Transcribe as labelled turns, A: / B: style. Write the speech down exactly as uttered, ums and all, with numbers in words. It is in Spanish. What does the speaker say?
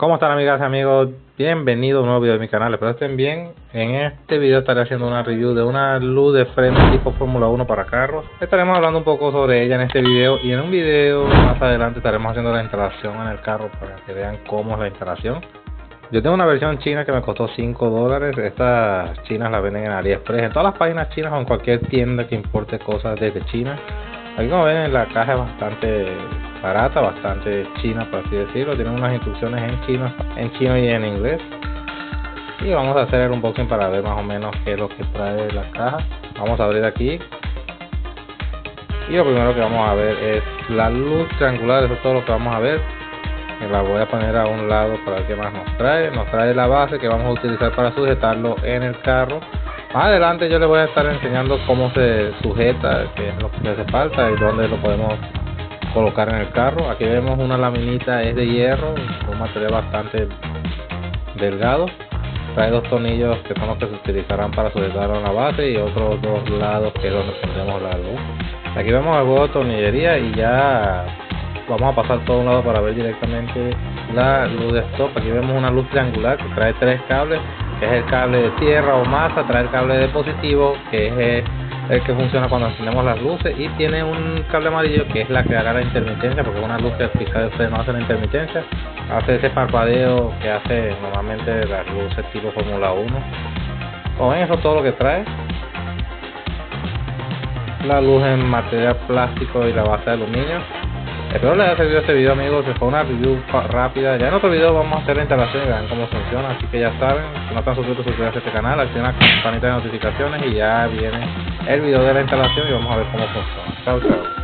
A: ¿Cómo están, amigas y amigos? Bienvenidos a un nuevo video de mi canal, espero estén bien. En este video estaré haciendo una review de una luz de freno tipo Fórmula uno para carros. Estaremos hablando un poco sobre ella en este video, y en un video más adelante estaremos haciendo la instalación en el carro para que vean cómo es la instalación. Yo tengo una versión china que me costó cinco dólares. Estas chinas las venden en AliExpress, en todas las páginas chinas o en cualquier tienda que importe cosas desde China. Aquí, como ven, la caja es bastante barata, bastante china, por así decirlo. Tienen unas instrucciones en chino, en chino y en inglés. Y vamos a hacer el unboxing para ver más o menos qué es lo que trae la caja. Vamos a abrir aquí. Y lo primero que vamos a ver es la luz triangular. Eso es todo lo que vamos a ver. Me la voy a poner a un lado para ver qué más nos trae. Nos trae la base que vamos a utilizar para sujetarlo en el carro. Más adelante yo les voy a estar enseñando cómo se sujeta, qué es lo que hace falta y dónde lo podemos colocar en el carro. Aquí vemos una laminita, es de hierro, un material bastante delgado. Trae dos tornillos que son los que se utilizarán para sujetarlo en la base, y otros dos lados que es donde pondremos la luz. Aquí vemos el juego de tornillería, y ya vamos a pasar todo un lado para ver directamente la luz de stop. Aquí vemos una luz triangular que trae tres cables, que es el cable de tierra o masa, trae el cable de positivo, que es el que funciona cuando encendemos las luces, y tiene un cable amarillo que es la que hará la intermitencia, porque es una luz que al pisar el freno hace la intermitencia, hace ese parpadeo que hace normalmente las luces tipo Fórmula uno. Como ven, eso es todo lo que trae. La luz en material plástico y la base de aluminio. Espero les haya servido este video, amigos. Fue una review rápida. Ya en otro video vamos a hacer la instalación y vean cómo funciona. Así que ya saben, si no están suscritos, suscríbanse a este canal, activen la campanita de notificaciones y ya viene el video de la instalación y vamos a ver cómo funciona. Chao, chao.